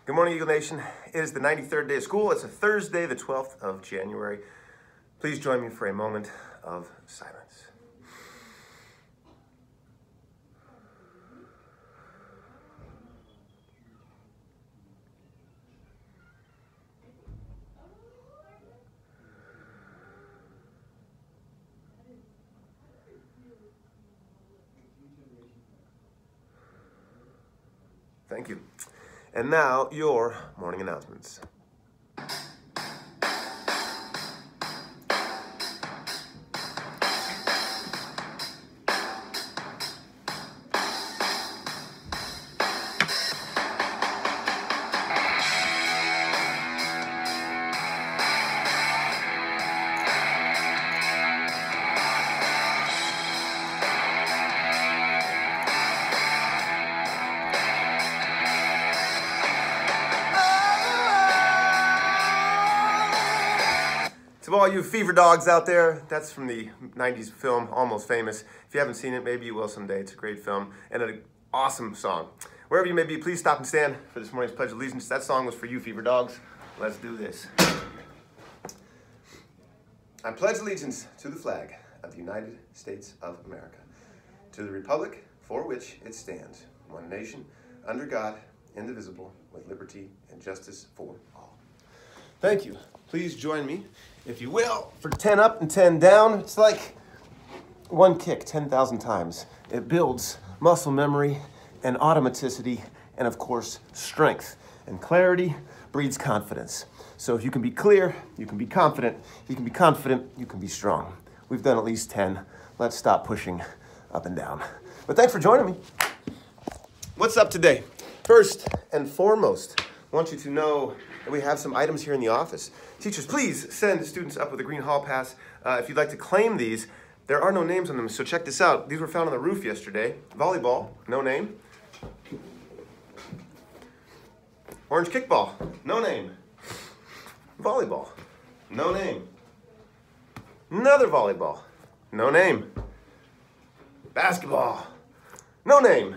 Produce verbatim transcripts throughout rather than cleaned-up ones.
Good morning, Eagle Nation. It is the ninety-third day of school. It's a Thursday, the twelfth of January. Please join me for a moment of silence. Thank you. And now, your morning announcements. To all you fever dogs out there, that's from the nineties film Almost Famous. If you haven't seen it, maybe you will someday. It's a great film and an awesome song. Wherever you may be, please stop and stand for this morning's Pledge of Allegiance. That song was for you, fever dogs. Let's do this. I pledge allegiance to the flag of the United States of America, to the republic for which it stands, one nation, under God, indivisible, with liberty and justice for all. Thank you. Please join me, if you will, for ten up and ten down. It's like one kick ten thousand times. It builds muscle memory and automaticity and, of course, strength. And clarity breeds confidence. So if you can be clear, you can be confident. If you can be confident, you can be strong. We've done at least ten. Let's stop pushing up and down. But thanks for joining me. What's up today? First and foremost, I want you to know that we have some items here in the office. Teachers, please send students up with a green hall pass. Uh, if you'd like to claim these, there are no names on them, so check this out. These were found on the roof yesterday. Volleyball, no name. Orange kickball, no name. Volleyball, no name. Another volleyball, no name. Basketball, no name.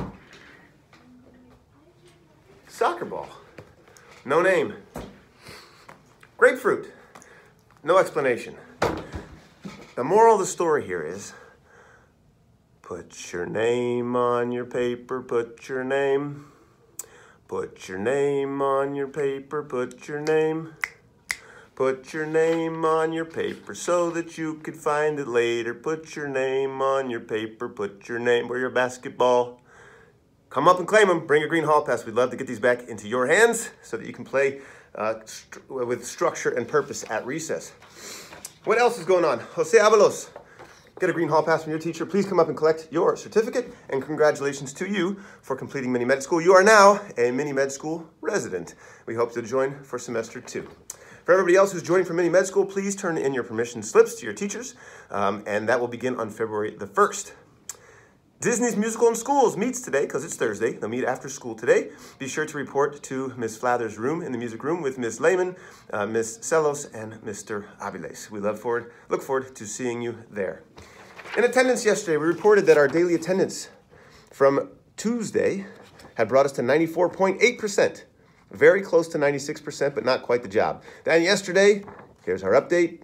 Soccer ball, no name. Grapefruit, no explanation. The moral of the story here is, put your name on your paper, put your name. Put your name on your paper, put your name. Put your name on your paper so that you could find it later. Put your name on your paper, put your name where your basketball. Come up and claim them. Bring a green hall pass. We'd love to get these back into your hands so that you can play uh, st with structure and purpose at recess. What else is going on? Jose Avalos, get a green hall pass from your teacher. Please come up and collect your certificate, and congratulations to you for completing Mini Med School. You are now a Mini Med School resident. We hope to join for semester two. For everybody else who's joining for Mini Med School, please turn in your permission slips to your teachers, um, and that will begin on February the first. Disney's Musical in Schools meets today because it's Thursday. They'll meet after school today. Be sure to report to Miz Flather's room in the music room with Miz Lehman, uh, Miz Celos, and Mister Aviles. We love forward, look forward to seeing you there. In attendance yesterday, we reported that our daily attendance from Tuesday had brought us to ninety-four point eight percent. Very close to ninety-six percent, but not quite the job. Then yesterday, here's our update.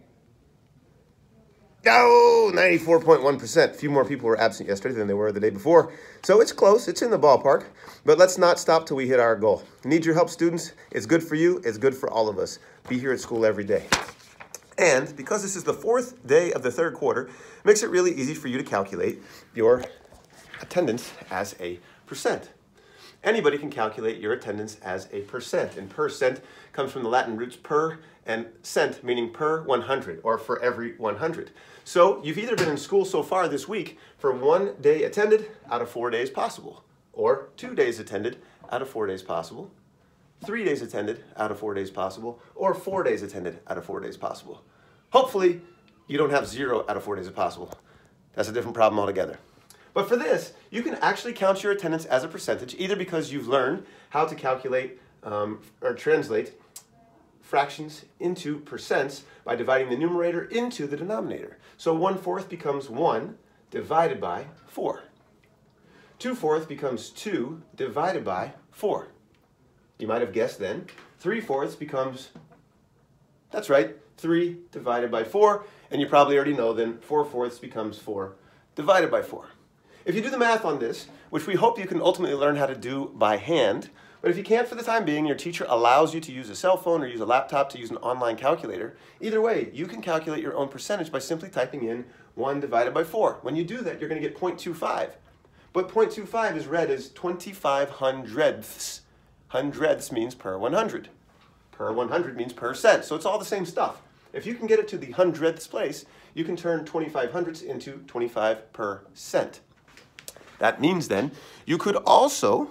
Oh, ninety-four point one percent. A few more people were absent yesterday than they were the day before. So it's close. It's in the ballpark. But let's not stop till we hit our goal. Need your help, students. It's good for you. It's good for all of us. Be here at school every day. And because this is the fourth day of the third quarter, it makes it really easy for you to calculate your attendance as a percent. Anybody can calculate your attendance as a percent. And percent comes from the Latin roots per and cent, meaning per one hundred, or for every one hundred. So you've either been in school so far this week for one day attended out of four days possible, or two days attended out of four days possible, three days attended out of four days possible, or four days attended out of four days possible. Hopefully, you don't have zero out of four days possible. That's a different problem altogether. But for this, you can actually count your attendance as a percentage, either because you've learned how to calculate um, or translate fractions into percents by dividing the numerator into the denominator. So one fourth becomes one divided by four. Two fourths becomes two divided by four. You might have guessed then, three fourths becomes, that's right, three divided by four. And you probably already know then four fourths becomes four divided by four. If you do the math on this, which we hope you can ultimately learn how to do by hand, but if you can't for the time being, your teacher allows you to use a cell phone or use a laptop to use an online calculator. Either way, you can calculate your own percentage by simply typing in one divided by four. When you do that, you're going to get zero point two five. But zero point two five is read as twenty-five hundredths. Hundredths means per one hundred. Per one hundred means per cent. So it's all the same stuff. If you can get it to the hundredths place, you can turn twenty-five hundredths into twenty-five percent. That means then you could also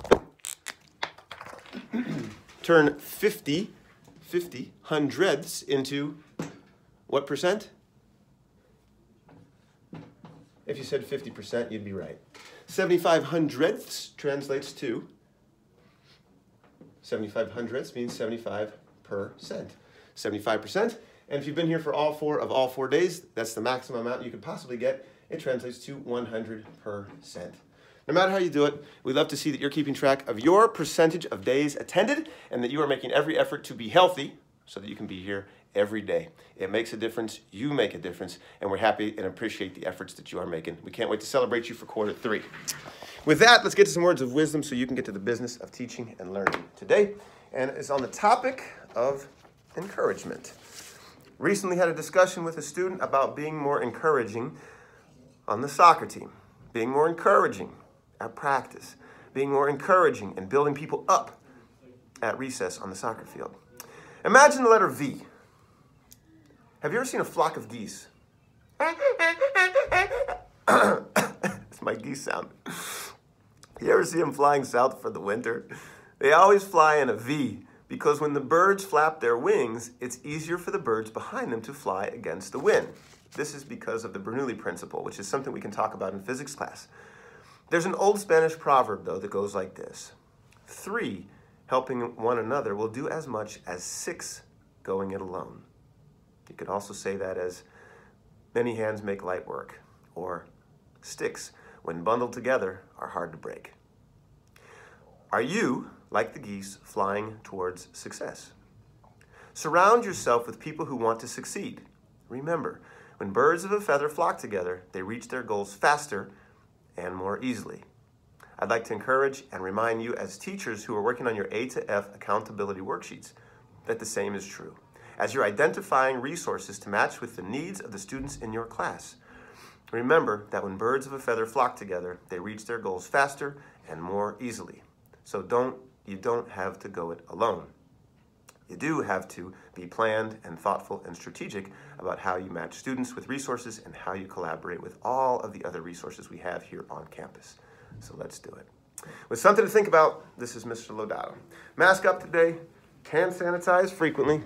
turn fifty, fifty hundredths into what percent? If you said fifty percent, you'd be right. seventy-five hundredths translates to, seventy-five hundredths means seventy-five percent. seventy-five percent. And if you've been here for all four of all four days, that's the maximum amount you could possibly get. It translates to one hundred percent. No matter how you do it, we'd love to see that you're keeping track of your percentage of days attended and that you are making every effort to be healthy so that you can be here every day. It makes a difference, you make a difference, and we're happy and appreciate the efforts that you are making. We can't wait to celebrate you for quarter three. With that, let's get to some words of wisdom so you can get to the business of teaching and learning today. And it's on the topic of encouragement. Recently had a discussion with a student about being more encouraging on the soccer team, being more encouraging at practice, being more encouraging and building people up at recess on the soccer field. Imagine the letter V. Have you ever seen a flock of geese? It's my geese sound. You ever see them flying south for the winter? They always fly in a V because when the birds flap their wings, it's easier for the birds behind them to fly against the wind. This is because of the Bernoulli principle, which is something we can talk about in physics class. There's an old Spanish proverb, though, that goes like this. Three helping one another will do as much as six going it alone. You could also say that as many hands make light work, or sticks, when bundled together, are hard to break. Are you, like the geese, flying towards success? Surround yourself with people who want to succeed. Remember, when birds of a feather flock together, they reach their goals faster and more easily. I'd like to encourage and remind you as teachers who are working on your A to F accountability worksheets that the same is true. As you're identifying resources to match with the needs of the students in your class, remember that when birds of a feather flock together, they reach their goals faster and more easily. So don't, you don't have to go it alone. You do have to be planned and thoughtful and strategic about how you match students with resources and how you collaborate with all of the other resources we have here on campus. So let's do it. With something to think about, this is Mister Lodato. Mask up today, hand sanitize frequently.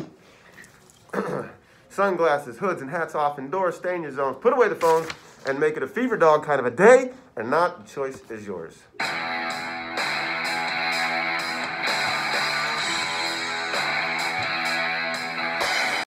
Sunglasses, hoods, and hats off indoors, stay in your zones, put away the phones, and make it a fever dog kind of a day, and not the choice is yours.